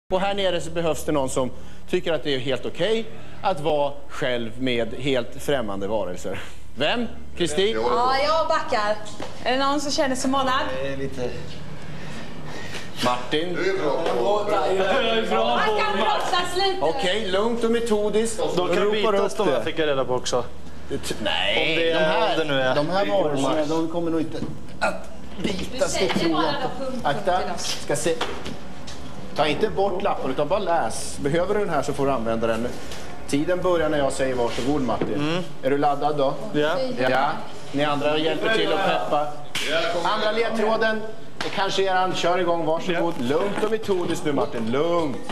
Och här nere så behövs det någon som tycker att det är helt okej att vara själv med helt främmande varelser. Vem? Kristin? Ja, jag backar. Är det någon som känner sig månad? Lite... Martin? Du är bra. Man kan brottas lite. Okej, lugnt och metodiskt. De kan bitas de här, fick jag reda på också. Nej, de här varelserna, de kommer nog inte att bitas. Akta, ska se. Ta inte bort lappen utan bara läs. Behöver du den här så får du använda den. Tiden börjar när jag säger varsågod, Martin. Är du laddad då? Ja. Ni andra hjälper till att peppa. Andra ledtråden. Det kanske är han. Kör igång, varsågod. Lugnt och metodiskt nu, Martin. Lugnt.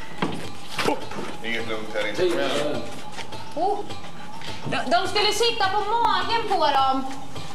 Inget lugnt här inte. De skulle sitta på magen på dem.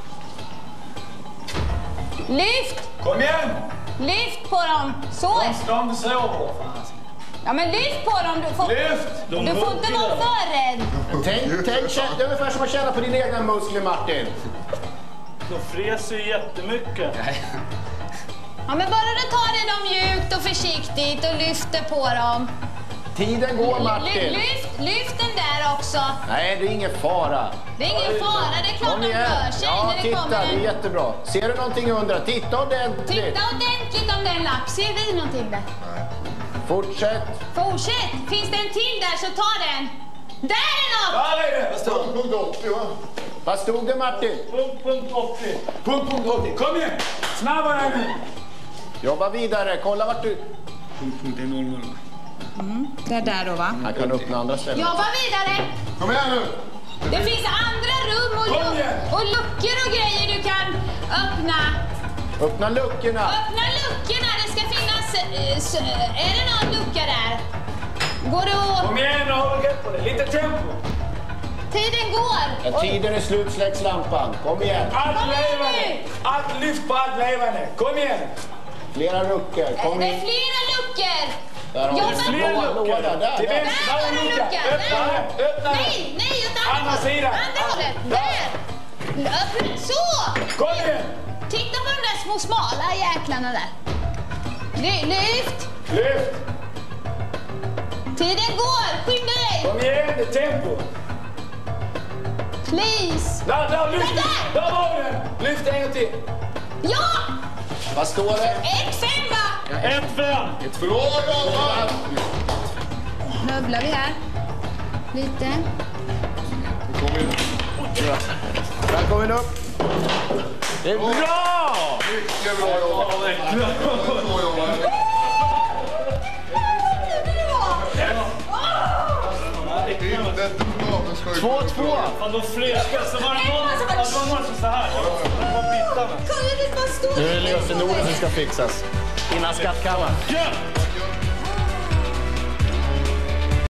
Lyft! Kom igen! Lyft på dem! Så! De ska inte sova. Ja, men lyft på dem! Du får inte vara för rädd. Tänk, det är ungefär som att känna på dina egna muskler, Martin. De fräser ju jättemycket. Ja, men bara du tar det mjukt och försiktigt och lyfter på dem. Tiden går, Martin. Lyft den där också. Nej, det är ingen fara. Det är ingen fara, det är klart Kom de igen. rör sig Ja, när det titta, kommer det är en... jättebra. Ser du någonting under? Titta ordentligt. Titta ordentligt om det är en lapp. Ser vi någonting där? Fortsätt. Fortsätt. Finns det en till där så ta den. Där är något! Där är det! Vad står det? Punkt 80, va? Vad stod det, Martin? Punkt 80. Punkt 80. Kom igen! Snabbare nu! Jobba vidare. Kolla vart du... Punkt 00. Det är där då, va? Han kan öppna andra ställen. Jobba vidare! Kom igen nu! Det finns andra rum och luckor och grejer du kan öppna. Öppna luckorna. Öppna luckorna, det ska finnas... är det någon lucka där? Går det att... Kom igen och håll grepp på det. Lite tempo. Tiden går. När tiden är slut släcks lampan. Kom igen. Allt Kom igen levande. nu. Allt lyft på allt levande. Kom igen. Flera luckor. Kom Det är in. flera luckor. Där har Jobba. vi Fler luckor. Där. Till vänster. Där Där var är det en en lucka. lucka. Öppna Där. den. Öppna den. Nej, åt Andra sidan. Andra hållet. Där. Öppna. Så. Kom igen. Titta på de där små smala jäklarna där. Lyft. Lyft. Tiden går. Skynda dig. Kom igen. Det är tempo. Please. Där. Lyft. Där. Där var den. Lyft en gång till. Ja. Vad står det? 1-5 va? 1-5. Bra jobbat! Nubblar vi här. Lite. Välkommen upp. Det är bra! Mycket bra jobbat! Bra jobbat! 2-2. Fan, de fräser. Så var det någon som så här. De var bittarna. Kolla det bara står. Nu är det lösenorden som ska fixas. Innan skattkammaren. Ja!